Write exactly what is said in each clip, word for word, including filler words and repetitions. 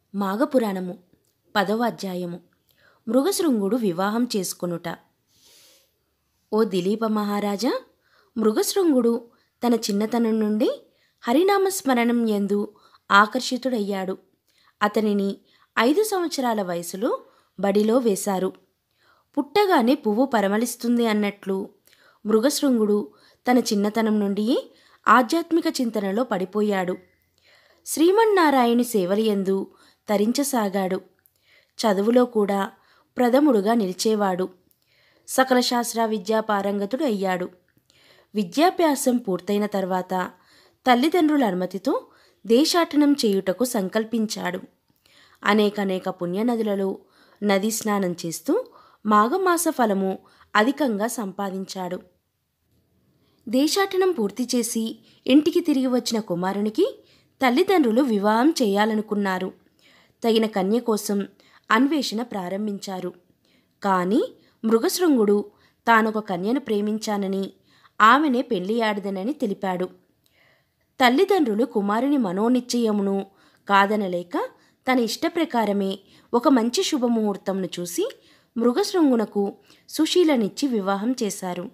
మాఘపురాణము పదవ అధ్యాయము. మృగశృంగుడు వివాహం చేసుకొనుట. ఓ దిలీప మహారాజా, మృగశృంగుడు తన చిన్నతనం నుండి హరినామస్మరణం యందు ఆకర్షితుడయ్యాడు. అతనిని ఐదు సంవత్సరాల వయసులో బడిలో వేశారు. పుట్టగానే పువ్వు పరిమళిస్తుంది అన్నట్లు మృగశృంగుడు తన చిన్నతనం నుండి ఆధ్యాత్మిక చింతనలో పడిపోయాడు. శ్రీమన్నారాయణి సేవలయందు తరించసాగాడు. చదువులో కూడా ప్రథముడుగా నిలిచేవాడు. సకల శాస్త్ర విద్యా పారంగతుడు అయ్యాడు. విద్యాభ్యాసం పూర్తయిన తర్వాత తల్లిదండ్రుల అనుమతితో దేశాటనం చేయుటకు సంకల్పించాడు. అనేకనేక పుణ్యనదులలో నదీ స్నానం చేస్తూ మాఘమాస ఫలము అధికంగా సంపాదించాడు. దేశాటనం పూర్తి చేసి ఇంటికి తిరిగి వచ్చిన కుమారునికి తల్లిదండ్రులు వివాహం చేయాలనుకున్నారు. తగిన కన్య కోసం అన్వేషణ ప్రారంభించారు. కానీ మృగశృంగుడు తానొక కన్యను ప్రేమించానని, ఆమెనే పెళ్లియాడదనని తెలిపాడు. తల్లిదండ్రులు కుమారుని మనోనిశ్చయమును కాదనలేక తన ఇష్టప్రకారమే ఒక మంచి శుభముహూర్తంను చూసి మృగశృంగునకు సుశీలనిచ్చి వివాహం చేశారు.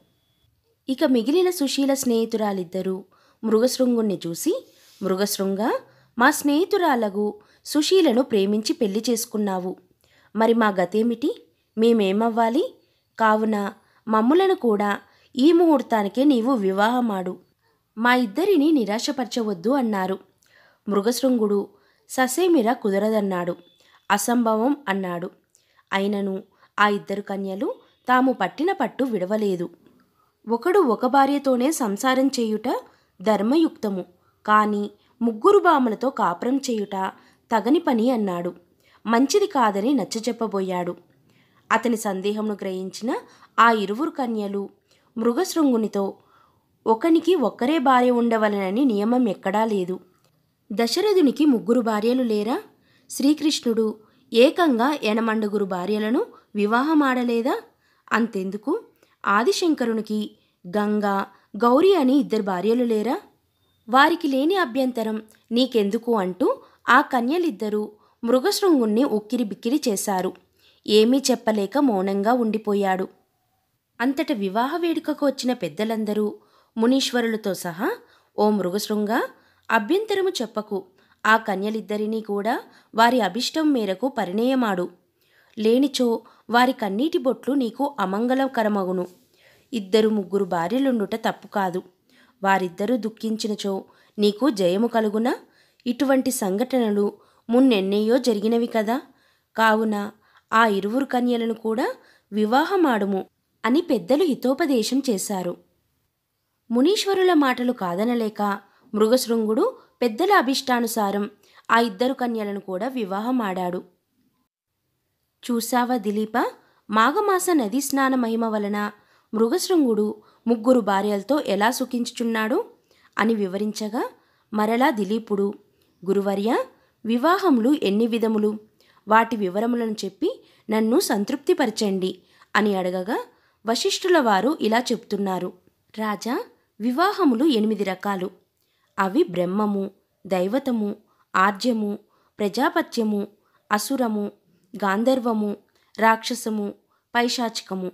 ఇక మిగిలిన సుశీల స్నేహితురాలిద్దరూ మృగశృంగుణ్ణి చూసి, మృగశృంగా, మా స్నేహితురాలగు సుశీలను ప్రేమించి పెళ్లి చేసుకున్నావు. మరి మా గతేమిటి? మేమేమవ్వాలి? కావున మమ్ములను కూడా ఈ ముహూర్తానికే నీవు వివాహమాడు. మా ఇద్దరిని నిరాశపరచవద్దు అన్నారు. మృగశృంగుడు ససేమిరా కుదరదన్నాడు. అసంభవం అన్నాడు. అయినను ఆ ఇద్దరు కన్యలు తాము పట్టిన పట్టు విడవలేదు. ఒకడు ఒక భార్యతోనే సంసారం చేయుట ధర్మయుక్తము, కానీ ముగ్గురు భామలతో కాపురం చేయుట తగని పని అన్నాడు. మంచిది కాదని నచ్చజెప్పబోయాడు. అతని సందేహమును గ్రహించిన ఆ ఇరువురు కన్యలు మృగశృంగునితో, ఒకనికి ఒక్కరే భార్య ఉండవలనని నియమం ఎక్కడా లేదు. దశరథునికి ముగ్గురు భార్యలు లేరా? శ్రీకృష్ణుడు ఏకంగా ఎనమండుగురు భార్యలను వివాహమాడలేదా? అంతెందుకు, ఆదిశంకరునికి గంగా, గౌరీ అని ఇద్దరు భార్యలు లేరా? వారికి లేని అభ్యంతరం నీకెందుకు అంటూ ఆ కన్యలిద్దరూ మృగశృంగుణ్ణి ఉక్కిరి బిక్కిరి చేశారు. ఏమీ చెప్పలేక మౌనంగా ఉండిపోయాడు. అంతట వివాహ వేడుకకు వచ్చిన పెద్దలందరూ మునీశ్వరులతో సహా, ఓ మృగశృంగా, అభ్యంతరము చెప్పకు. ఆ కన్యలిద్దరినీ కూడా వారి అభిష్టం మేరకు పరిణయమాడు. లేనిచో వారి కన్నీటి బొట్లు నీకు అమంగళకరమగును. ఇద్దరు ముగ్గురు భార్యలుండుట తప్పు కాదు. వారిద్దరూ దుఃఖించినచో నీకు జయము కలుగునా? ఇటువంటి సంఘటనలు మున్నెన్నయ్యో జరిగినవి కదా. కావున ఆ ఇరువురు కన్యలను కూడా వివాహమాడుము అని పెద్దలు హితోపదేశం చేశారు. మునీశ్వరుల మాటలు కాదనలేక మృగశృంగుడు పెద్దల అభిష్టానుసారం ఆ ఇద్దరు కన్యలను కూడా వివాహమాడాడు. చూసావా దిలీప, మాఘమాస నదీ స్నాన మహిమ వలన మృగశృంగుడు ముగ్గురు భార్యలతో ఎలా సుఖించుచున్నాడు అని వివరించగా, మరలా దిలీపుడు, గురువర్య, వివాహములు ఎన్ని విధములు? వాటి వివరములను చెప్పి నన్ను సంతృప్తిపరచండి అని అడగగా, వశిష్ఠుల వారు ఇలా చెప్తున్నారు. రాజా, వివాహములు ఎనిమిది రకాలు. అవి బ్రహ్మము, దైవతము, ఆర్జ్యము, ప్రజాపత్యము, అసురము, గాంధర్వము, రాక్షసము, పైశాచికము.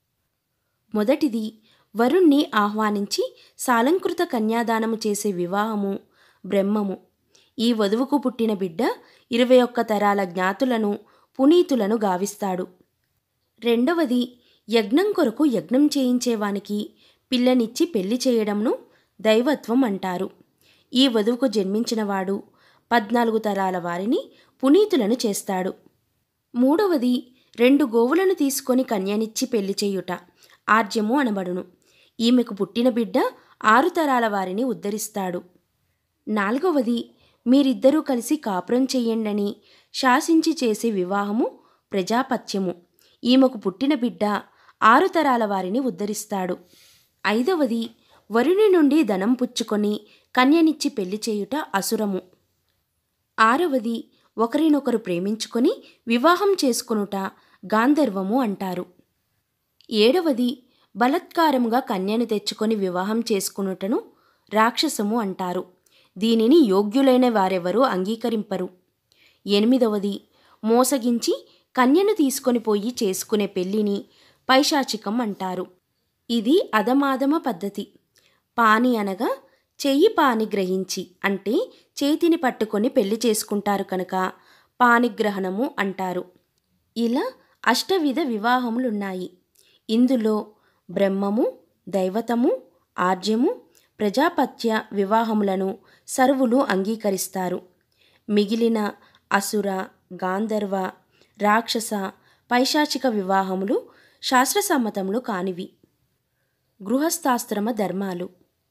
మొదటిది వరుణ్ణి ఆహ్వానించి సాలంకృత కన్యాదానము చేసే వివాహము, బ్రహ్మము. ఈ వధువుకు పుట్టిన బిడ్డ ఇరవై ఒక్క తరాల జ్ఞాతులను పునీతులను గావిస్తాడు. రెండవది యజ్ఞం కొరకు యజ్ఞం చేయించేవానికి పిల్లనిచ్చి పెళ్లి చేయడంను దైవత్వం అంటారు. ఈ వధువుకు జన్మించినవాడు పద్నాలుగు తరాల వారిని పునీతులను చేస్తాడు. మూడవది రెండు గోవులను తీసుకొని కన్యనిచ్చి పెళ్లి చేయుట, ఆర్జ్యము అనబడును. ఈమెకు పుట్టిన బిడ్డ ఆరు తరాల వారిని ఉద్ధరిస్తాడు. నాలుగవది మీరిద్దరూ కలిసి కాపురం చెయ్యండని శాసించి చేసే వివాహము, ప్రజాపత్యము. ఈమెకు పుట్టిన బిడ్డ ఆరు తరాల వారిని ఉద్ధరిస్తాడు. ఐదవది వరుని నుండి ధనం పుచ్చుకొని కన్యనిచ్చి పెళ్లి చేయుట, అసురము. ఆరవది ఒకరినొకరు ప్రేమించుకొని వివాహం చేసుకొనుట, గాంధర్వము అంటారు. ఏడవది బలత్కారముగా కన్యను తెచ్చుకొని వివాహం చేసుకొనుటను రాక్షసము అంటారు. దీనిని యోగ్యులైన వారెవరూ అంగీకరింపరు. ఎనిమిదవది మోసగించి కన్యను తీసుకొని పోయి చేసుకునే పెళ్లిని పైశాచికం అంటారు. ఇది అధమాధమ పద్ధతి. పాని అనగా చెయ్యి పాని గ్రహించి అంటే చేతిని పట్టుకొని పెళ్లి చేసుకుంటారు కనుక పానిగ్రహణము అంటారు. ఇలా అష్టవిధ వివాహములున్నాయి. ఇందులో బ్రహ్మము, దైవతము, ఆర్జ్యము, ప్రజాపత్య వివాహములను సర్వులు అంగీకరిస్తారు. మిగిలిన అసుర, గాంధర్వ, రాక్షస, పైశాచిక వివాహములు శాస్త్రసమ్మతములు కానివి. గృహస్థాశ్రమ ధర్మాలు.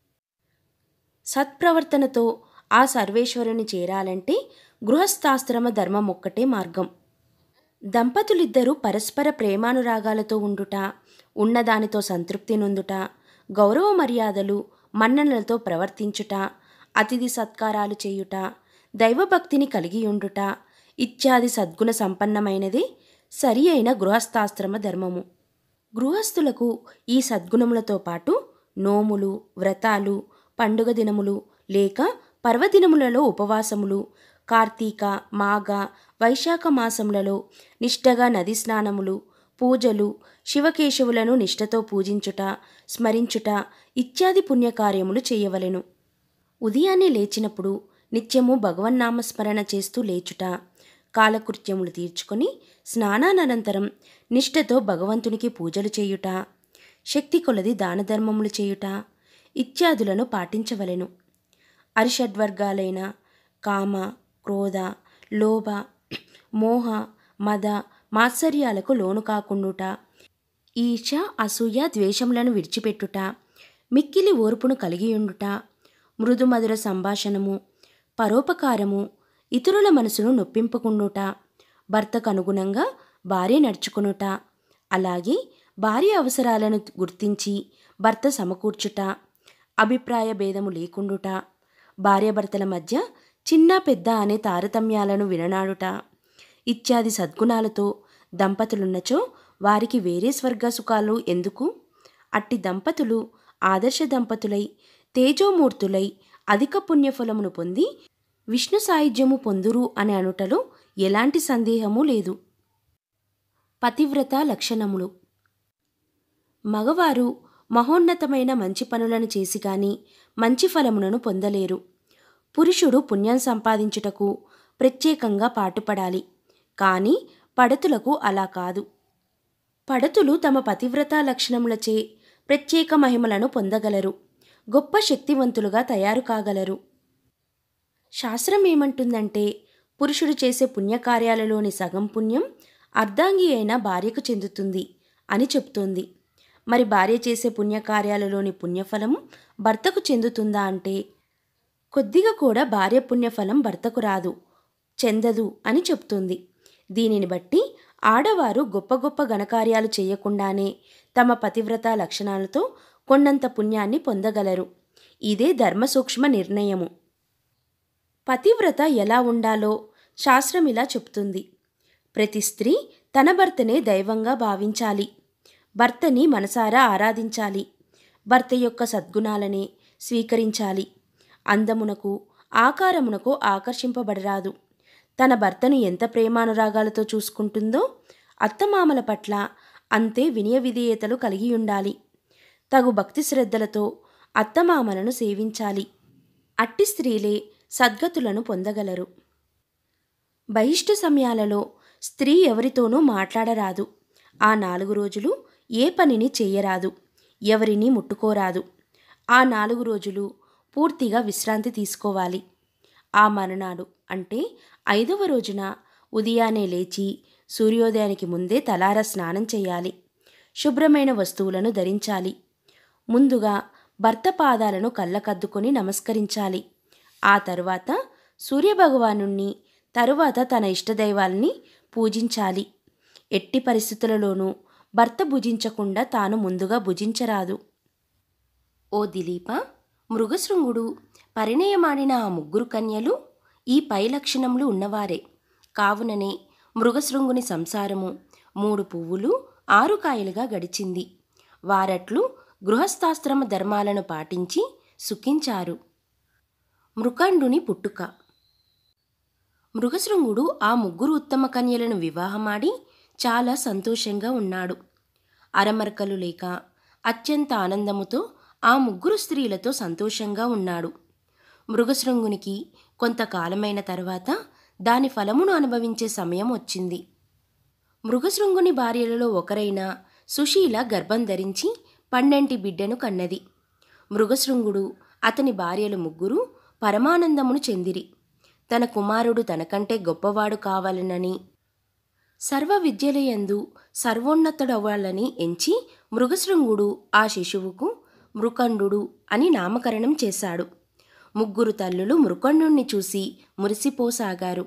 సత్ప్రవర్తనతో ఆ సర్వేశ్వరుని చేరాలంటే గృహస్థాశ్రమ ధర్మం ఒక్కటే మార్గం. దంపతులిద్దరూ పరస్పర ప్రేమానురాగాలతో ఉండుట, ఉన్నదానితో సంతృప్తి నొందుట, గౌరవ మర్యాదలు మన్ననలతో ప్రవర్తించుట, అతిథి సత్కారాలు చేయుట, దైవభక్తిని కలిగి ఉండుట ఇత్యాది సద్గుణ సంపన్నమైనదే సరి అయిన గృహస్థాశ్రమ ధర్మము. గృహస్థులకు ఈ సద్గుణములతో పాటు నోములు, వ్రతాలు, పండుగ దినములు లేక పర్వదినములలో ఉపవాసములు, కార్తీక, మాఘ, వైశాఖ మాసములలో నిష్టగా నది స్నానములు, పూజలు, శివకేశవులను నిష్టతో పూజించుట, స్మరించుట ఇత్యాది పుణ్యకార్యములు చేయవలెను. ఉదయాన్నే లేచినప్పుడు నిత్యము భగవన్నామస్మరణ చేస్తూ లేచుట, కాలకృత్యములు తీర్చుకొని స్నానానంతరం నిష్టతో భగవంతునికి పూజలు చేయుట, శక్తి కొలది దానధర్మములు చేయుట ఇత్యాదులను పాటించవలెను. అరిషడ్వర్గాలైన కామ, క్రోధ, లోభ, మోహ, మద, మాత్సర్యాలకు లోను కాకుండుట, ఈర్ష, అసూయ, ద్వేషములను విడిచిపెట్టుట, మిక్కిలి ఓర్పును కలిగియుండుట, మృదుమధుర సంభాషణము, పరోపకారము, ఇతరుల మనసును నొప్పింపకుండుట, భర్తకు అనుగుణంగా భార్య నడుచుకునుట, అలాగే భార్య అవసరాలను గుర్తించి భర్త సమకూర్చుట, అభిప్రాయ భేదము లేకుండుట, భార్యాభర్తల మధ్య చిన్న పెద్ద అనే తారతమ్యాలను విననాడుట ఇత్యాది సద్గుణాలతో దంపతులున్నచో వారికి వేరే స్వర్గ సుఖాలు ఎందుకు? అట్టి దంపతులు ఆదర్శ దంపతులై తేజోమూర్తులై అధిక పుణ్యఫలమును పొంది విష్ణు సాయుధ్యము పొందురు అని అనుటలో ఎలాంటి సందేహము లేదు. పతివ్రత లక్షణములు. మగవారు మహోన్నతమైన మంచి పనులను చేసి గాని మంచి ఫలములను పొందలేరు. పురుషుడు పుణ్యం సంపాదించుటకు ప్రత్యేకంగా పాటుపడాలి. కానీ పడతులకు అలా కాదు. పడతులు తమ పతివ్రత లక్షణములచే ప్రత్యేక మహిమలను పొందగలరు, గొప్ప శక్తివంతులుగా తయారు కాగలరు. శాస్త్రం ఏమంటుందంటే పురుషుడు చేసే పుణ్యకార్యాలలోని సగం పుణ్యం అర్ధాంగి అయిన భార్యకు చెందుతుంది అని చెప్తోంది. మరి భార్య చేసే పుణ్యకార్యాలలోని పుణ్యఫలం భర్తకు చెందుతుందా అంటే కొద్దిగా కూడా భార్య పుణ్యఫలం భర్తకు రాదు, చెందదు అని చెప్తుంది. దీనిని బట్టి ఆడవారు గొప్ప గొప్ప ఘనకార్యాలు చేయకుండానే తమ పతివ్రత లక్షణాలతో కొండంత పుణ్యాన్ని పొందగలరు. ఇదే ధర్మ సూక్ష్మ నిర్ణయము. పతివ్రత ఎలా ఉండాలో శాస్త్రం ఇలా చెప్తుంది. ప్రతి స్త్రీ తన భర్తనే దైవంగా భావించాలి, భర్తని మనసారా ఆరాధించాలి, భర్త యొక్క సద్గుణాలనే స్వీకరించాలి, అందమునకు ఆకారమునకు ఆకర్షింపబడరాదు. తన భర్తను ఎంత ప్రేమానురాగాలతో చూసుకుంటుందో అత్తమామల పట్ల అంతే వినయ విధేయతలు కలిగి ఉండాలి. తగు భక్తి శ్రద్ధలతో అత్తమామలను సేవించాలి. అట్టి స్త్రీలే సద్గతులను పొందగలరు. బహిష్టు సమయాలలో స్త్రీ ఎవరితోనూ మాట్లాడరాదు. ఆ నాలుగు రోజులు ఏ పనిని చేయరాదు, ఎవరిని ముట్టుకోరాదు. ఆ నాలుగు రోజులు పూర్తిగా విశ్రాంతి తీసుకోవాలి. ఆ మరునాడు అంటే ఐదవ రోజున ఉదయాన్నే లేచి సూర్యోదయానికి ముందే తలార స్నానం చేయాలి. శుభ్రమైన వస్తువులను ధరించాలి. ముందుగా భర్త పాదాలను కళ్ళకద్దుకొని నమస్కరించాలి. ఆ తరువాత సూర్యభగవానుణ్ణి, తరువాత తన ఇష్టదైవాల్ని పూజించాలి. ఎట్టి పరిస్థితులలోనూ భర్త భుజించకుండా తాను ముందుగా భుజించరాదు. ఓ దిలీప, మృగశృంగుడు పరిణయమాడిన ఆ ముగ్గురు కన్యలు ఈ పై లక్షణములు ఉన్నవారే. కావుననే మృగశృంగుని సంసారము మూడు పువ్వులు ఆరు కాయలుగా గడిచింది. వారట్లు గృహస్థాశ్రమ ధర్మాలను పాటించి సుఖించారు. మృకండుని పుట్టుక. మృగశృంగుడు ఆ ముగ్గురు ఉత్తమ కన్యలను వివాహమాడి చాలా సంతోషంగా ఉన్నాడు. అరమర్కలు లేక అత్యంత ఆనందముతో ఆ ముగ్గురు స్త్రీలతో సంతోషంగా ఉన్నాడు. మృగశృంగునికి కొంతకాలమైన తర్వాత దాని ఫలమును అనుభవించే సమయం వచ్చింది. మృగశృంగుని భార్యలలో ఒకరైన సుశీల గర్భం ధరించి పన్నెంటి బిడ్డను కన్నది. మృగశృంగుడు అతని భార్యలు ముగ్గురు పరమానందమును చెందిరి. తన కుమారుడు తనకంటే గొప్పవాడు కావాలనని, సర్వ విద్యలయందు సర్వోన్నతుడవ్వాలని ఎంచి మృగశృంగుడు ఆ శిశువుకు మృకండు అని నామకరణం చేశాడు. ముగ్గురు తల్లులు మృకండుణ్ణి చూసి మురిసిపోసాగారు.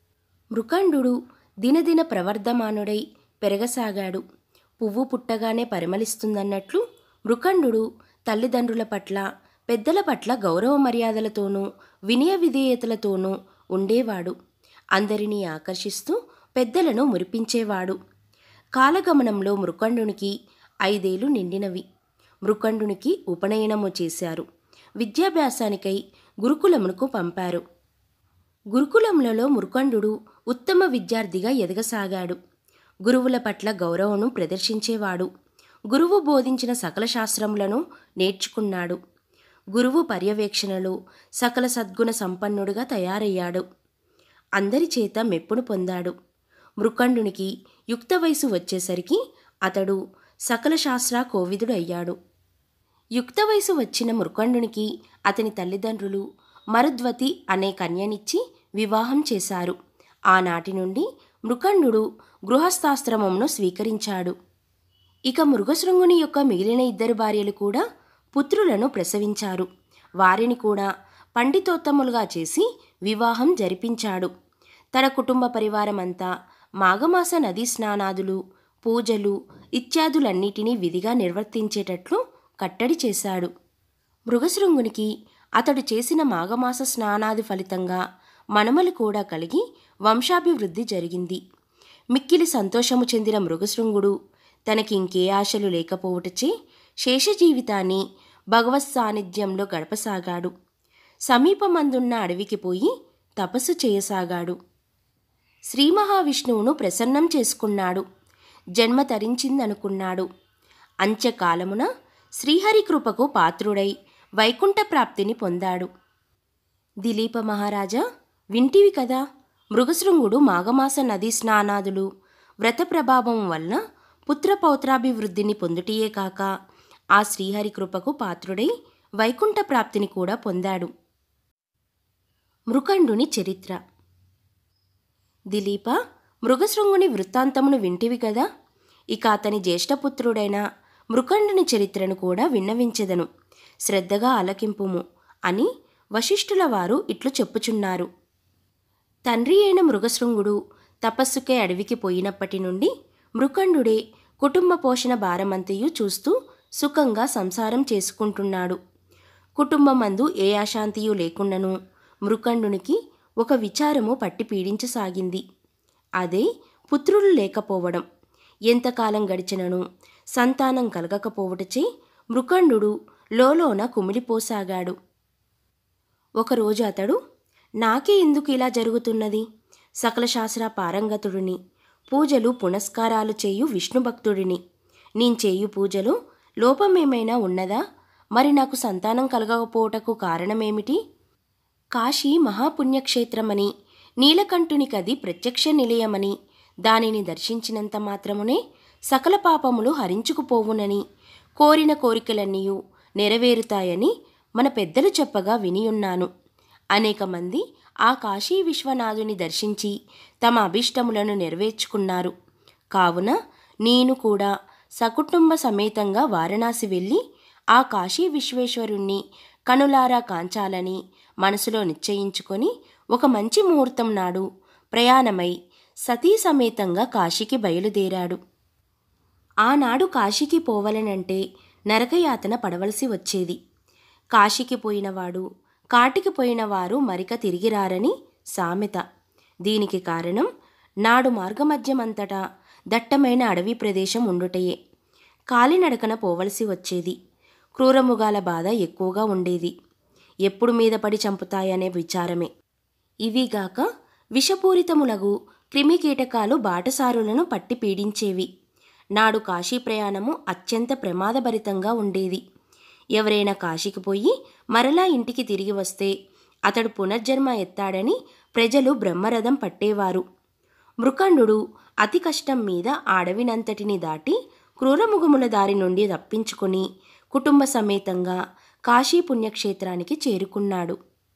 మృకండు దినదిన ప్రవర్ధమానుడై పెరగసాగాడు. పువ్వు పుట్టగానే పరిమళిస్తుందన్నట్లు మృకండు తల్లిదండ్రుల పట్ల, పెద్దల పట్ల గౌరవ మర్యాదలతోనూ వినయ విధేయతలతోనూ ఉండేవాడు. అందరినీ ఆకర్షిస్తూ పెద్దలను మురిపించేవాడు. కాలగమనంలో మృకండునికి ఐదేళ్లు నిండినవి. మృకండునికి ఉపనయనము చేశారు. విద్యాభ్యాసానికై గురుకులమునకు పంపారు. గురుకులములలో మృకండు ఉత్తమ విద్యార్థిగా ఎదగసాగాడు. గురువుల పట్ల గౌరవమును ప్రదర్శించేవాడు. గురువు బోధించిన సకల శాస్త్రములను నేర్చుకున్నాడు. గురువు పర్యవేక్షణలో సకల సద్గుణ సంపన్నుడుగా తయారయ్యాడు. అందరి చేత మెప్పును పొందాడు. మృకండునికి యుక్త వయసు వచ్చేసరికి అతడు సకల శాస్త్ర కోవిదుడు అయ్యాడు. యుక్త వయసు వచ్చిన మృకండునికి అతని తల్లిదండ్రులు మరుద్వతి అనే కన్యనిచ్చి వివాహం చేశారు. ఆనాటి నుండి మృకండు గృహస్థాశ్రమమును స్వీకరించాడు. ఇక మృగశృంగుని యొక్క మిగిలిన ఇద్దరు భార్యలు కూడా పుత్రులను ప్రసవించారు. వారిని కూడా పండితోత్తములుగా చేసి వివాహం జరిపించాడు. తన కుటుంబ పరివారమంతా మాఘమాస నదీ స్నానాదులు, పూజలు ఇత్యాదులన్నిటినీ విధిగా నిర్వర్తించేటట్లు కట్టడి చేశాడు. మృగశృంగునికి అతడు చేసిన మాఘమాస స్నానాది ఫలితంగా మనుమలు కూడా కలిగి వంశాభివృద్ధి జరిగింది. మిక్కిలి సంతోషము చెందిన మృగశృంగుడు తనకి ఇంకే ఆశలు లేకపోవటచే శేష జీవితాన్ని భగవత్ సాన్నిధ్యంలో గడపసాగాడు. సమీపమందున్న అడవికి పోయి తపస్సు చేయసాగాడు. శ్రీ మహావిష్ణువును ప్రసన్నం చేసుకున్నాడు. జన్మ తరించిందనుకున్నాడు. అంత్యకాలమున శ్రీహరి కృపకు పాత్రుడై వైకుంఠ ప్రాప్తిని పొందాడు. దిలీప మహారాజా, వింటివి కదా, మృగశృంగుడు మాఘమాస నదీ స్నానాదులు వ్రత ప్రభావం వలన పుత్రపౌత్రాభివృద్ధిని పొందుటియే కాక ఆ శ్రీహరి కృపకు పాత్రుడై వైకుంఠ ప్రాప్తిని కూడా పొందాడు. మృకండుని చరిత్ర. దిలీప, మృగశృంగుని వృత్తాంతమును వింటివి కదా, ఇక అతని జ్యేష్ఠపుత్రుడైన మృకండుని చరిత్రను కూడా విన్నవించెదను, శ్రద్ధగా ఆలకింపుము అని వశిష్ఠుల వారు ఇట్లు చెప్పుచున్నారు. తండ్రి అయిన మృగశృంగుడు తపస్సుకే అడవికి పోయినప్పటి నుండి మృకండుడే కుటుంబ పోషణ భారమంతయు చూస్తూ సుఖంగా సంసారం చేసుకుంటున్నాడు. కుటుంబమందు ఏ అశాంతియు లేకుండాను మృకండునికి ఒక విచారము పట్టి పీడించసాగింది. అదే పుత్రులు లేకపోవడం. ఎంతకాలం గడిచినను సంతానం కలగకపోవటచే మృకండు లోలోన కుమిలిపోసాగాడు. ఒకరోజు అతడు, నాకే ఎందుకు ఇలా జరుగుతున్నది? సకల శాస్త్ర పారంగతుడిని, పూజలు పునస్కారాలు చేయు విష్ణుభక్తుడిని. నేను చేయు పూజలు లోపమేమైనా ఉన్నదా? మరి నాకు సంతానం కలగకపోవటకు కారణమేమిటి? కాశీ మహాపుణ్యక్షేత్రమని, నీలకంఠునికది ప్రత్యక్ష నిలయమని, దానిని దర్శించినంత మాత్రమునే సకల పాపములు హరించుకుపోవునని, కోరిన కోరికలన్నీయూ నెరవేరుతాయని మన పెద్దలు చెప్పగా వినియున్నాను. అనేక మంది ఆ కాశీ విశ్వనాథుని దర్శించి తమ అభిష్టములను నెరవేర్చుకున్నారు. కావున నేను కూడా సకుటుంబ సమేతంగా వారణాసి వెళ్ళి ఆ కాశీ విశ్వేశ్వరుణ్ణి కనులారా కాంచాలని మనసులో నిశ్చయించుకొని ఒక మంచి ముహూర్తం నాడు ప్రయాణమై సతీ సమేతంగా కాశీకి బయలుదేరాడు. ఆనాడు కాశీకి పోవలనంటే నరకయాతన పడవలసి వచ్చేది. కాశీకి పోయినవాడు కాటికి పోయినవారు మరిక తిరిగిరారని సామెత. దీనికి కారణం నాడు మార్గమధ్యమంతటా దట్టమైన అడవి ప్రదేశం ఉండుటయే. కాలినడకన పోవలసి వచ్చేది. క్రూరముగాల బాధ ఎక్కువగా ఉండేది. ఎప్పుడు మీద పడి చంపుతాయనే విచారమే. ఇవిగాక విషపూరితములగు క్రిమికీటకాలు బాటసారులను పట్టి పీడించేవి. నాడు కాశీ ప్రయాణము అత్యంత ప్రమాదభరితంగా ఉండేది. ఎవరైనా కాశీకి పోయి మరలా ఇంటికి తిరిగి వస్తే అతడు పునర్జన్మ ఎత్తాడని ప్రజలు బ్రహ్మరథం పట్టేవారు. మృకండు అతి కష్టం మీద అడవినంతటిని దాటి క్రూరముఖముల దారి నుండి తప్పించుకొని కుటుంబ సమేతంగా కాశీ పుణ్యక్షేత్రానికి చేరుకున్నాడు.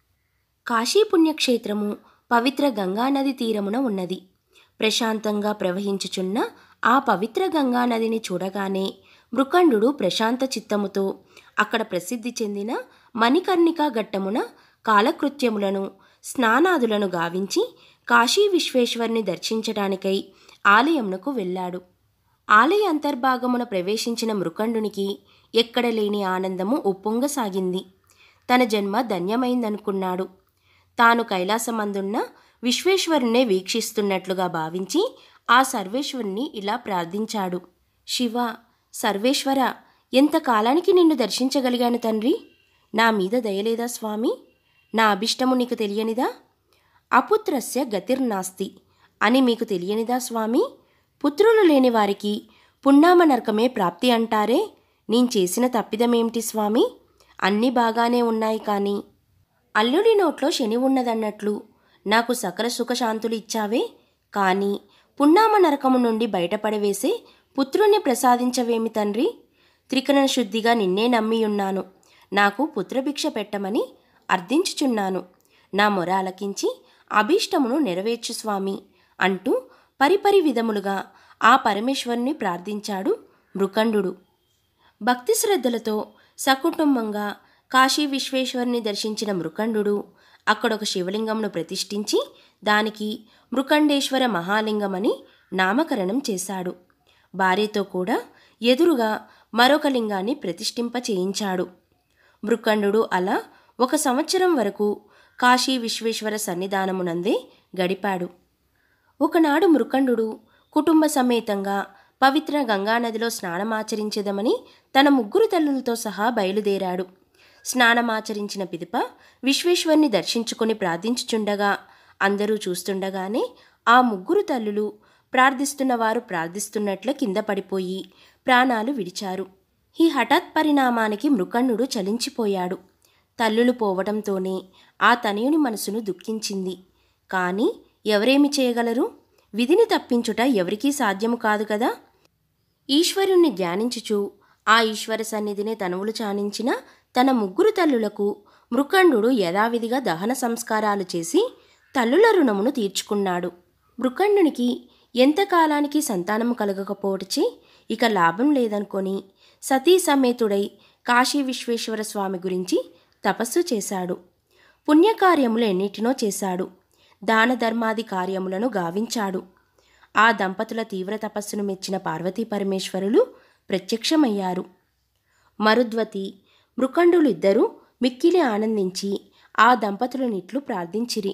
కాశీ పుణ్యక్షేత్రము పవిత్ర గంగానది తీరమున ఉన్నది. ప్రశాంతంగా ప్రవహించుచున్న ఆ పవిత్ర గంగానదిని చూడగానే మృకండు ప్రశాంత చిత్తముతో అక్కడ ప్రసిద్ధి చెందిన మణికర్ణికా ఘట్టమున కాలకృత్యములను స్నానాదులను గావించి కాశీ విశ్వేశ్వరుని దర్శించటానికై ఆలయమునకు వెళ్ళాడు. ఆలయ అంతర్భాగమున ప్రవేశించిన మృకండునికి ఎక్కడ లేని ఆనందము ఉప్పొంగసాగింది. తన జన్మ ధన్యమైందనుకున్నాడు. తాను కైలాసమందున్న విశ్వేశ్వరుణ్ణే వీక్షిస్తున్నట్లుగా భావించి ఆ సర్వేశ్వరుని ఇలా ప్రార్థించాడు. శివ, సర్వేశ్వర, ఎంతకాలానికి నిన్ను దర్శించగలిగాను తండ్రి. నా మీద దయలేదా స్వామి? నా అభిష్టము నీకు తెలియనిదా? అపుత్రస్య గతిర్నాస్తి అని మీకు తెలియనిదా స్వామి? పుత్రులు లేని వారికి పున్నామ నరకమే ప్రాప్తి అంటారే. నేను చేసిన తప్పిదమేమిటి స్వామి? అన్నీ బాగానే ఉన్నాయి కానీ అల్లుడి నోట్లో శని ఉన్నదన్నట్లు నాకు సకల సుఖశాంతులు ఇచ్చావే, కానీ పున్నామ నరకము నుండి బయటపడవేసే పుత్రుణ్ణి ప్రసాదించవేమి తండ్రి? త్రికరణ శుద్ధిగా నిన్నే నమ్మియున్నాను. నాకు పుత్రభిక్ష పెట్టమని అర్థించుచున్నాను. నా మొర ఆలకించి అభీష్టమును నెరవేర్చు స్వామి అంటూ పరిపరి విధములుగా ఆ పరమేశ్వరుని ప్రార్థించాడు మృకండు. భక్తి శ్రద్ధలతో సకుటుంబంగా కాశీ విశ్వేశ్వరుని దర్శించిన మృకండు అక్కడొక శివలింగంను ప్రతిష్ఠించి దానికి మృకండేశ్వర మహాలింగమని నామకరణం చేశాడు. భార్యతో కూడా ఎదురుగా మరొక లింగాన్ని ప్రతిష్ఠింప చేయించాడు. మృకండు అలా ఒక సంవత్సరం వరకు కాశీ విశ్వేశ్వర సన్నిధానమునందే గడిపాడు. ఒకనాడు మృకండు కుటుంబ సమేతంగా పవిత్ర గంగానదిలో స్నానమాచరించేదమని తన ముగ్గురు తల్లులతో సహా బయలుదేరాడు. స్నానమాచరించిన పిదప విశ్వేశ్వరుని దర్శించుకొని ప్రార్థించుచుండగా అందరూ చూస్తుండగానే ఆ ముగ్గురు తల్లులు ప్రార్థిస్తున్నవారు ప్రార్థిస్తున్నట్లే కింద పడిపోయి ప్రాణాలు విడిచారు. ఈ హఠాత్ పరిణామానికి మృకండు చలించిపోయాడు. తల్లులు పోవడంతోనే ఆ తనయుని మనసును దుఃఖించింది. కానీ ఎవరేమి చేయగలరు? విధిని తప్పించుట ఎవరికీ సాధ్యము కాదు కదా. ఈశ్వరుణ్ణి ధ్యానించుచు ఆ ఈశ్వర సన్నిధినే తనువులు చానించిన తన ముగ్గురు తల్లులకు మృకండు యథావిధిగా దహన సంస్కారాలు చేసి తల్లుల రుణమును తీర్చుకున్నాడు. మృకండునికి ఎంతకాలానికి సంతానము కలగకపోవటచే ఇక లాభం లేదనుకొని సతీ సమేతుడై కాశీ విశ్వేశ్వర స్వామి గురించి తపస్సు చేశాడు. పుణ్యకార్యములు ఎన్నిటినో చేశాడు. దాన ధర్మాది కార్యములను గావించాడు. ఆ దంపతుల తీవ్ర తపస్సును మెచ్చిన పార్వతీ పరమేశ్వరులు ప్రత్యక్షమయ్యారు. మరుద్వతి మృకండులు ఇద్దరూ మిక్కిలి ఆనందించి ఆ దంపతులనిట్లు ప్రార్థించిరి.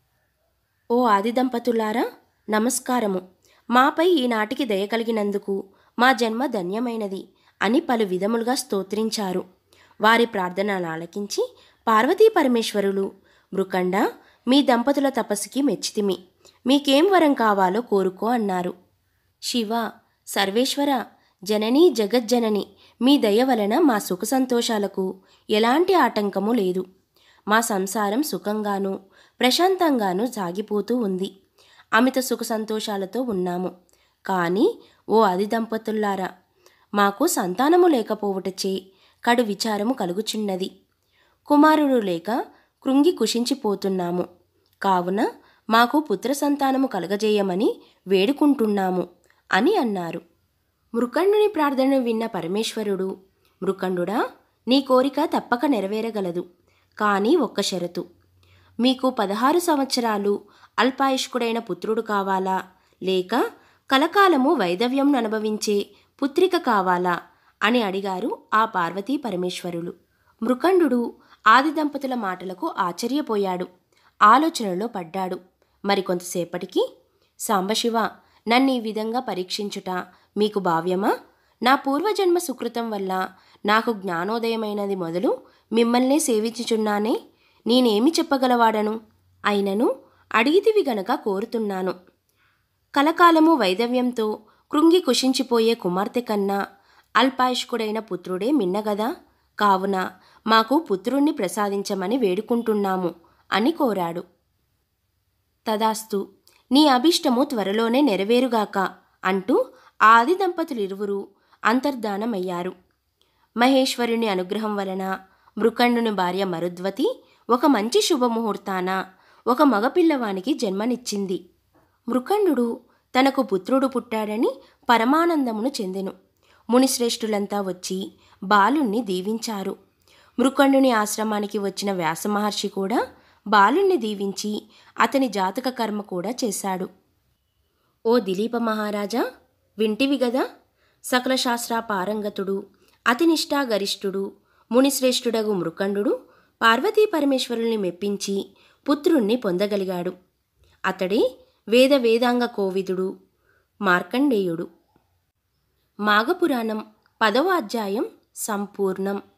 ఓ ఆది దంపతులారా, నమస్కారము. మాపై ఈనాటికి దయ కలిగినందుకు మా జన్మ ధన్యమైనది అని పలు విధములుగా స్తోత్రించారు. వారి ప్రార్థనలు ఆలకించి పార్వతీ పరమేశ్వరులు, మృకండ, మీ దంపతుల తపస్సుకి మెచ్చితిమి. మీకేం వరం కావాలో కోరుకో అన్నారు. శివ, సర్వేశ్వర, జననీ జగజ్జనని, మీ దయ వలన మా సుఖ సంతోషాలకు ఎలాంటి ఆటంకము లేదు. మా సంసారం సుఖంగానూ ప్రశాంతంగానూ సాగిపోతూ ఉంది. అమిత సుఖ సంతోషాలతో ఉన్నాము. కానీ ఓ ఆది దంపతులారా, మాకు సంతానము లేకపోవటచే కడు విచారము కలుగుచున్నది. కుమారుడు లేక కృంగి కుషించిపోతున్నాము. కావున మాకు పుత్ర సంతానము కలగజేయమని వేడుకుంటున్నాము అని అన్నారు. మృకండుని ప్రార్థనను విన్న పరమేశ్వరుడు, మృకండుడా, నీ కోరిక తప్పక నెరవేరగలదు. కానీ ఒక్క షరతు. మీకు పదహారు సంవత్సరాలు అల్పాయుష్కుడైన పుత్రుడు కావాలా, లేక కలకాలము వైధవ్యంను అనుభవించే పుత్రిక కావాలా అని అడిగారు ఆ పార్వతీ పరమేశ్వరులు. మృకండు ఆది దంపతుల మాటలకు ఆశ్చర్యపోయాడు. ఆలోచనలో పడ్డాడు. మరికొంతసేపటికి, సాంబశివ, నన్ను ఈ విధంగా పరీక్షించుట మీకు భావ్యమా? నా పూర్వజన్మ సుకృతం వల్ల నాకు జ్ఞానోదయమైనది మొదలు మిమ్మల్నే సేవించుచున్నానే. నేనేమి చెప్పగలవాడను? అయినను అడిగితివి గనక కోరుతున్నాను. కలకాలము వైదవ్యంతో కృంగి కుషించిపోయే కుమార్తె కన్నా అల్పాయుష్కుడైన పుత్రుడే మిన్నగదా, కావున మాకు పుత్రుణ్ణి ప్రసాదించమని వేడుకుంటున్నాము అని కోరాడు. తదాస్తు, నీ అభిష్టము త్వరలోనే నెరవేరుగాక అంటూ ఆది దంపతులిరువురు అంతర్ధానమయ్యారు. మహేశ్వరుని అనుగ్రహం వలన మృకండుని భార్య మరుద్వతి ఒక మంచి శుభముహూర్తాన ఒక మగపిల్లవానికి జన్మనిచ్చింది. మృకండు తనకు పుత్రుడు పుట్టాడని పరమానందమును చెందెను. మునిశ్రేష్ఠులంతా వచ్చి బాలుణ్ణి దీవించారు. మృకండుని ఆశ్రమానికి వచ్చిన వ్యాసమహర్షి కూడా బాలుణ్ణి దీవించి అతని జాతక కర్మ కూడా చేశాడు. ఓ దిలీప మహారాజా, వింటివి గదా, సకల శాస్త్ర పారంగతుడు, అతినిష్టా గరిష్ఠుడు, మునిశ్రేష్ఠుడగు మృకండు పార్వతీ పరమేశ్వరుల్ని మెప్పించి పుత్రుణ్ణి పొందగలిగాడు. అతడే వేద వేదాంగ కోవిదుడు మార్కండేయుడు. మాఘపురాణం పదవ అధ్యాయం సంపూర్ణం.